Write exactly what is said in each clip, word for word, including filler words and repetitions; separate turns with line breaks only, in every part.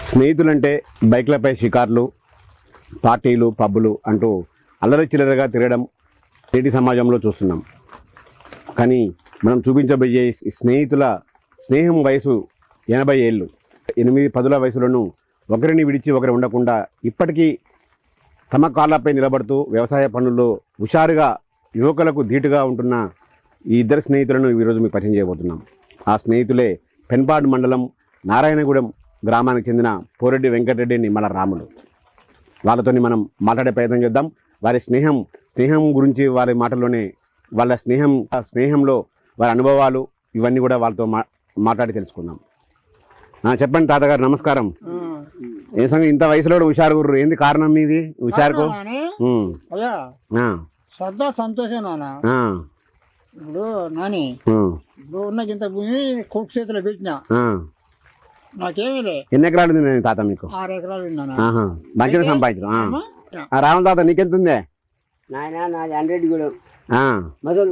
స్నేహితులంటే బైక్లపై షికార్లు, పార్టీలు, పబ్బులు అంటూ అల్లరి చిల్లరగా తిరగడం నేటి సమాజంలో చూస్తున్నాం. కానీ మనం చూపించబోయే స్నేహితుల స్నేహం వయసు ఎనభై ఏళ్ళు. ఎనిమిది పదుల వయసులను ఒకరిని విడిచి ఒకరు ఉండకుండా ఇప్పటికీ తమ కాళ్ళపై నిలబడుతూ వ్యవసాయ పనుల్లో హుషారుగా యువకులకు ధీటుగా ఉంటున్న ఈ ఇద్దరు స్నేహితులను ఈరోజు మీకు పరిచయం చేయబోతున్నాం. ఆ స్నేహితులే పెన్పాడు మండలం నారాయణగూడెం గ్రామానికి చెందిన పోరెడ్డి వెంకటరెడ్డి, నిమ్మల రాములు. వాళ్ళతోని మనం మాట్లాడే ప్రయత్నం చేద్దాం. వారి స్నేహం స్నేహం గురించి వారి మాటల్లోనే వాళ్ళ స్నేహం స్నేహంలో వారి అనుభవాలు ఇవన్నీ కూడా వాళ్ళతో మా మాట్లాడి తెలుసుకుందాం. చెప్పండి తాతగారు, నమస్కారం. ఏ సంగతి ఇంత వయసులో హుషారు గుర్రు, ఏంది కారణం మీది హుషారుకు?
శ్రద్ధ సంతోషం నాన్న. ఇప్పుడు నాని ఇప్పుడు ఉన్న ఇంత భూమి కొడుకు చేతిలో పెట్టినా నాకేమీ లే.
ఎన్ని ఎకరాలు ఉంది తాత మీకు?
ఆరు ఎకరాలు ఉన్నాను.
మంచిగా సంపాదించడం. రాముల తాత నీకెంత ఉందే?
హండ్రెడ్ కూడా మొదలు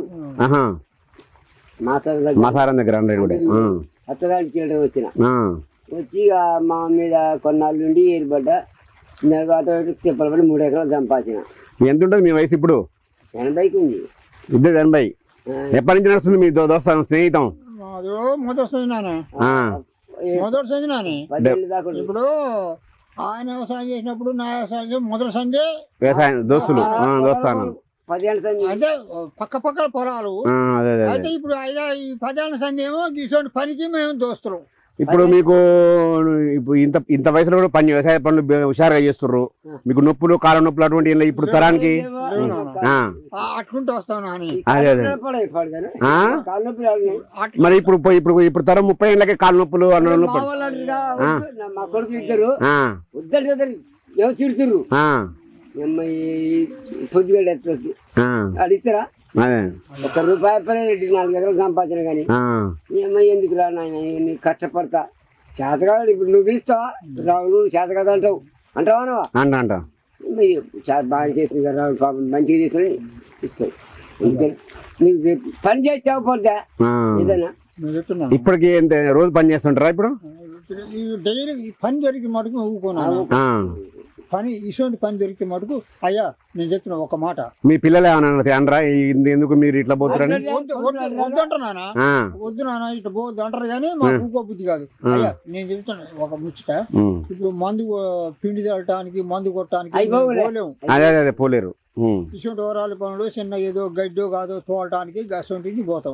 మాసారం దగ్గర హండ్రెడ్ కూడా
అత్తగారికి వచ్చిన వచ్చి మా మీద కొన్నాళ్ళు నుండి ఏర్పడ్డ తిప్పలు పడి మూడు ఎకరాలు సంపాదించిన.
ఎంత ఉంటుంది మీ వయసు ఇప్పుడు?
ఎనభైకి ఉంది.
ఇద్దరు ఎనభై. ఎప్పటి నుంచి నడుస్తుంది మీ దోస్తం స్నేహితం?
మొదటి మొదటి నాని. ఇప్పుడు ఆయన వ్యవసాయం చేసినప్పుడు నా వ్యవసాయం మొదటి సందే
వ్యవసాయం దోస్తులు దోస్తాను
పదిహేను సంది
అంటే పక్క పక్కల పొలాలు. అయితే ఇప్పుడు ఐదా ఈ పదిహేను సంది ఏమో తీసుకొని పనికి మేము దోస్తులు.
ఇప్పుడు మీకు ఇప్పుడు ఇంత ఇంత వయసులో కూడా పని వ్యవసాయ పనులు హుషారుగా చేస్తుర్రు. మీకు నొప్పులు కాళ్ళ నొప్పులు అటువంటి ఇప్పుడు తరానికి
అట్లుంటూ వస్తాను అని.
అదే అదే మరి ఇప్పుడు ఇప్పుడు ఇప్పుడు తరం ముప్పై ఏళ్ళకి కాళ్ళ నొప్పులు అన్న నొప్పులు
మా కొడుకు ఇద్దరు వద్దంటే ఏమో చిడుతుర్రు. పొద్దుగడ ఎట్లొద్దు అడిగితేరా ఒక రూపాయి పని నాలుగు ఎకరాలు సంపాదించిన కానీ ఏమో ఎందుకు రా నాయన కష్టపడతా చేతకాదు. ఇప్పుడు నువ్వు ఇస్తావా రావు చేత కదా అంటావు అంటావా?
అంట అంట
బాగా చేస్తుంది కదా రావు పాపం మంచిగా చేస్తుంది ఇస్తావు. నీకు పని చేస్తావు పోతా ఏదైనా
ఇప్పటికి ఎంత రోజు పని చేస్తుంటారా? ఇప్పుడు
డైలీ పని జరిగి మటుకు ఊరుకున్నాను. పని ఇటువంటి పని దొరికితే మటుకు అయ్యా నేను చెప్తున్నా ఒక మాట.
మీ పిల్లలు ఏమన్నా అనరా ఎందుకు మీరు ఇట్లా పోతారని?
వద్దంటున్నానా? వద్దు నాన్న ఇట్లా పోవద్దు అంటారు కానీ మాకు ఊకో బుద్ధి కాదు. అయ్యా నేను చెప్తున్నా ఒక ముచ్చట. ఇప్పుడు మందు పిండి చల్లటానికి మందు కొట్టడానికి పోలేము.
అదే అదే పోలేరు.
ఇటువంటి ఓరాల పనులు చిన్న ఏదో గడ్డో కాదో తోడటానికి గసంటికి పోతాం.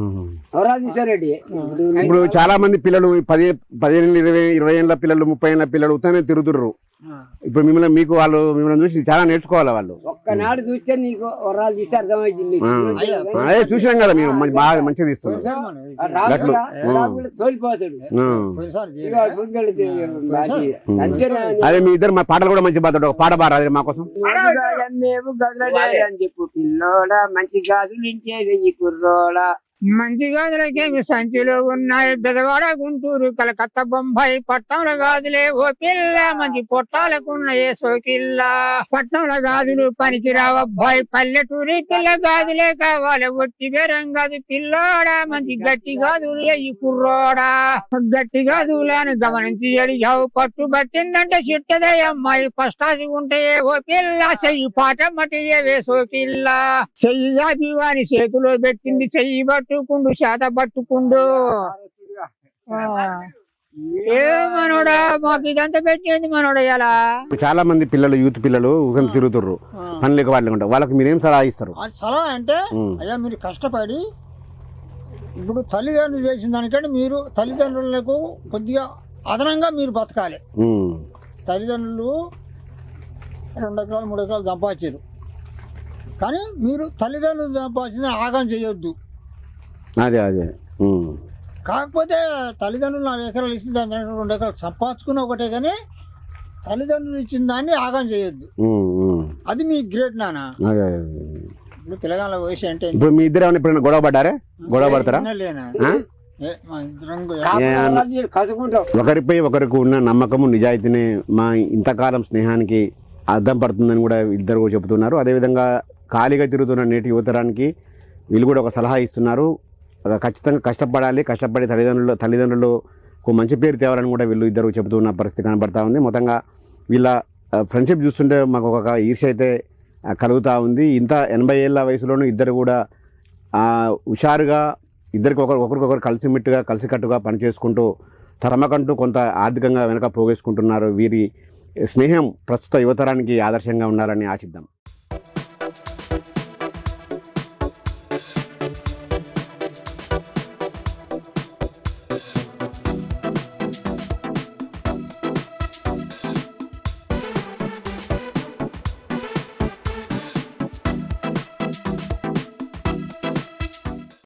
ఇప్పుడు చాలా మంది పిల్లలు పది పదిహేను ఇరవై ఇరవై ఏళ్ళ పిల్లలు ముప్పై ఏళ్ళ పిల్లలు ఉత్తనే తిరుగుతుర్రు. ఇప్పుడు మిమ్మల్ని మీకు వాళ్ళు మిమ్మల్ని చూసి చాలా నేర్చుకోవాలి. వాళ్ళు
ఒక్కనాడు చూస్తే నీకు వరాలు తీస్తే అర్థమైంది.
అదే చూసాం కదా మేము బాగా మంచిగా తీస్తున్నాం. అదే మీ ఇద్దరు మా పాటలు కూడా మంచి పాట పాట బారా అదే మా కోసం.
అని చెప్పు పిల్లోడా మంచి గాజులు ఇంటే వెయ్యి కుర్రోడా.
మంచి గాజులకేమి సంచిలో ఉన్నాయి బెదవాడ గుంటూరు కలకత్తా బొంబాయి పట్టణంలో గాజులే ఓ పిల్ల మంచి పొట్టాలకున్నాయే సోకిల్ల. పట్టణంలో గాజులు పనికి రావబ్బాయి పల్లెటూరి పిల్ల గాజులే కావాలి ఒట్టి బేరం గాజు పిల్లోడా మంచి గట్టి గాజులు ఎయ్యి కుర్రోడా. గట్టి గాజులను గమనించి అడిగావు పట్టు పట్టిందంటే చిట్టదే అమ్మాయి పష్టాసి ఉంటాయే ఓ పిల్ల చెయ్యి పాట మటియవే సోకిల్ల. చెయ్యి గాజు వాని చేతిలో పెట్టింది చెయ్యి పట్టు పట్టుకుండు శాత పట్టుకుండు. ఏ మనోడా మాకు ఇదంతా పెట్టింది మనోడా. ఇలా
చాలా మంది పిల్లలు యూత్ పిల్లలు తిరుగుతుర్రు పని లేక వాళ్ళు ఉంటారు. వాళ్ళకి మీరేం సలహా ఇస్తారు?
సలహా అంటే అయ్యా మీరు కష్టపడి ఇప్పుడు తల్లిదండ్రులు చేసిన దానికంటే మీరు తల్లిదండ్రులకు కొద్దిగా అదనంగా మీరు బతకాలి. తల్లిదండ్రులు రెండు ఎకరాలు మూడు ఎకరాలు సంపాదించారు కానీ మీరు తల్లిదండ్రులు సంపాదించిన ఆగం చేయొద్దు.
అదే అదే
కాకపోతే తల్లిదండ్రులు నాలుగు ఎకరాలు ఇచ్చిన దాని రెండు ఎకరాలు సంపాదించుకున్న ఒకటే కానీ తల్లిదండ్రులు ఇచ్చిన దాన్ని ఆగం చేయొద్దు. అది మీ గ్రేట్ నాన్న. ఇప్పుడు పిల్లగాళ్ళ వయసు అంటే
ఇప్పుడు మీ ఇద్దరు ఎప్పుడైనా గొడవ పడ్డారే? గొడవ పడతారా?
లేనా
ఒకరిపై ఒకరికి ఉన్న నమ్మకము నిజాయితీనే మా ఇంతకాలం స్నేహానికి అర్థం పడుతుందని కూడా ఇద్దరు చెబుతున్నారు. అదేవిధంగా ఖాళీగా తిరుగుతున్న నేటి యువతరానికి వీళ్ళు కూడా ఒక సలహా ఇస్తున్నారు. ఖచ్చితంగా కష్టపడాలి. కష్టపడి తల్లిదండ్రులు తల్లిదండ్రులు ఒక మంచి పేరు తేవాలని కూడా వీళ్ళు ఇద్దరు చెబుతున్న పరిస్థితి కనబడతా ఉంది. మొత్తంగా వీళ్ళ ఫ్రెండ్షిప్ చూస్తుంటే మాకు ఒక ఈర్ష్య అయితే కలుగుతూ ఉంది. ఇంత ఎనభై ఏళ్ళ వయసులోనూ ఇద్దరు కూడా హుషారుగా ఇద్దరికి ఒకరు ఒకరికొకరు కలిసిమెట్టుగా కలిసికట్టుగా పనిచేసుకుంటూ తరమకంటూ కొంత ఆర్థికంగా వెనక పోగేసుకుంటున్నారు. వీరి స్నేహం ప్రస్తుత యువతరానికి ఆదర్శంగా ఉండాలని ఆశిద్దాం.